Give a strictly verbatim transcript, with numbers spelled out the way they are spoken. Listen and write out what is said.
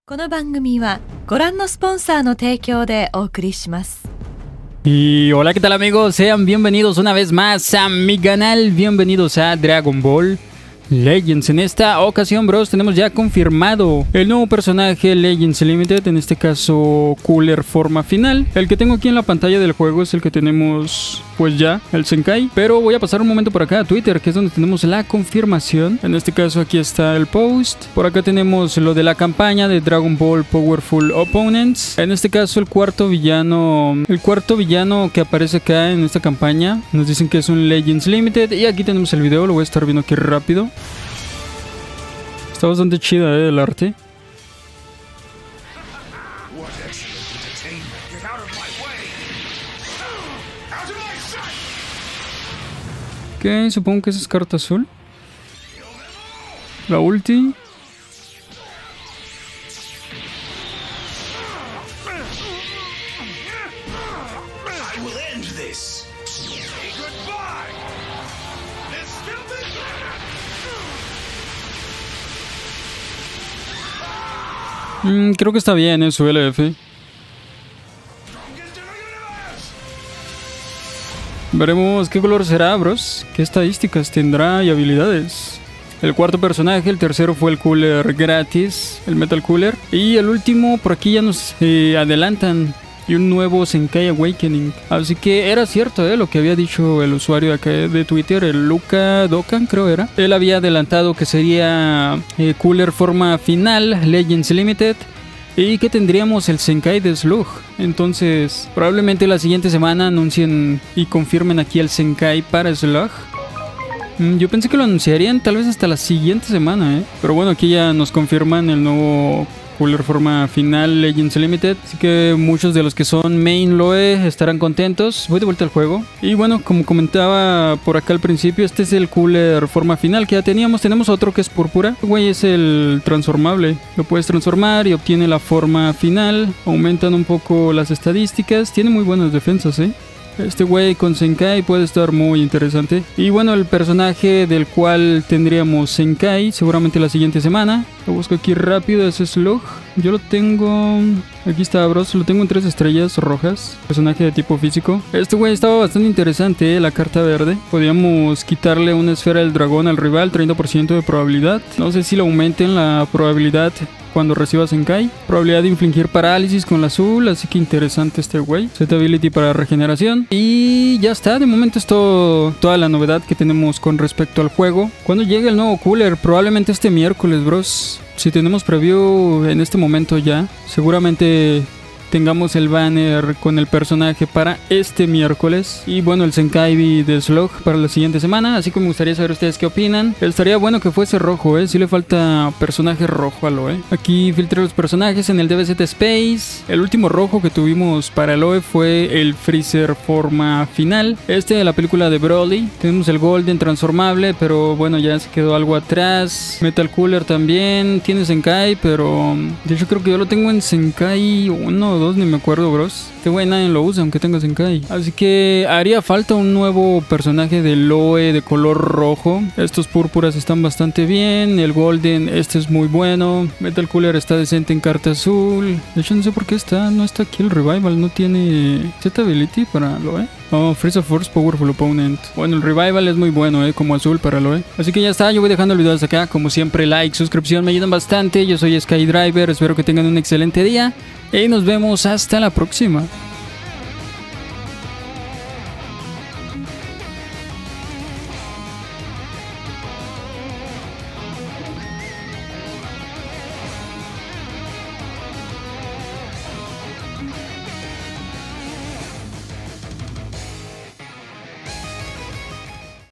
この番組はご覧のスポンサーの提供でお送りします。 Y hola, ¿qué tal amigos? Sean bienvenidos una vez más a mi canal, bienvenidos a Dragon Ball Legends. En esta ocasión, bros, tenemos ya confirmado el nuevo personaje Legends Limited, en este caso Cooler forma final. El que tengo aquí en la pantalla del juego es el que tenemos pues ya, el Zenkai. Pero voy a pasar un momento por acá a Twitter, que es donde tenemos la confirmación. En este caso aquí está el post. Por acá tenemos lo de la campaña de Dragon Ball Powerful Opponents. En este caso el cuarto villano, el cuarto villano que aparece acá en esta campaña, nos dicen que es un Legends Limited. Y aquí tenemos el video, lo voy a estar viendo aquí rápido. Está bastante chida, eh, el arte. Ok, supongo que esa es carta azul. La ulti. Mm, creo que está bien, eh, su L F. Veremos qué color será, bros. Qué estadísticas tendrá y habilidades. El cuarto personaje, el tercero fue el Cooler gratis, el Metal Cooler. Y el último, por aquí ya nos eh, adelantan. Y un nuevo Zenkai Awakening. Así que era cierto, eh, lo que había dicho el usuario de acá de Twitter, el Luca Dokan, creo era. Él había adelantado que sería eh, Cooler forma final, Legends Limited. Y que tendríamos el Zenkai de Slug. Entonces, probablemente la siguiente semana anuncien y confirmen aquí el Zenkai para Slug. Mm, yo pensé que lo anunciarían tal vez hasta la siguiente semana, eh. Pero bueno, aquí ya nos confirman el nuevo Cooler forma final Legends Limited. Así que muchos de los que son main Loe estarán contentos. Voy de vuelta al juego. Y bueno, como comentaba por acá al principio, este es el Cooler forma final que ya teníamos. Tenemos otro que es púrpura. Güey, es el transformable. Lo puedes transformar y obtiene la forma final. Aumentan un poco las estadísticas. Tiene muy buenas defensas, eh. Este güey con Zenkai puede estar muy interesante. Y bueno, el personaje del cual tendríamos Zenkai seguramente la siguiente semana. Lo busco aquí rápido, es Slug. Yo lo tengo... Aquí está, bros. Lo tengo en tres estrellas rojas. Personaje de tipo físico. Este güey estaba bastante interesante, ¿eh? La carta verde. Podíamos quitarle una esfera del dragón al rival, treinta por ciento de probabilidad. No sé si le aumenten la probabilidad cuando reciba Zenkai. Probabilidad de infligir parálisis con la azul. Así que interesante este güey. Set ability para regeneración. Y ya está. De momento es todo, toda la novedad que tenemos con respecto al juego. Cuando llegue el nuevo Cooler, probablemente este miércoles, bros. Si tenemos preview en este momento ya, seguramente tengamos el banner con el personaje para este miércoles. Y bueno, el Zenkai de Slug para la siguiente semana. Así que me gustaría saber ustedes qué opinan. Estaría bueno que fuese rojo, eh. Si le falta personaje rojo a Loe. Aquí filtré los personajes en el D B Z Space. El último rojo que tuvimos para Loe fue el Freezer forma final. Este de la película de Broly. Tenemos el Golden transformable, pero bueno, ya se quedó algo atrás. Metal Cooler también. Tiene Zenkai, pero de hecho creo que yo lo tengo en Zenkai uno dos, ni me acuerdo, bros. Este güey nadie lo usa, aunque tenga Zenkai. Así que haría falta un nuevo personaje de Loe de color rojo. Estos púrpuras están bastante bien. El Golden, este es muy bueno. Metal Cooler está decente en carta azul. De hecho, no sé por qué está. No está aquí el Revival. No tiene Set Ability para Loe. Oh, Freeza Force Powerful Opponent. Bueno, el Revival es muy bueno, eh, como azul para Loe. Así que ya está, yo voy dejando el video hasta acá. Como siempre, like, suscripción me ayudan bastante. Yo soy Skydriver, espero que tengan un excelente día. Y nos vemos hasta la próxima.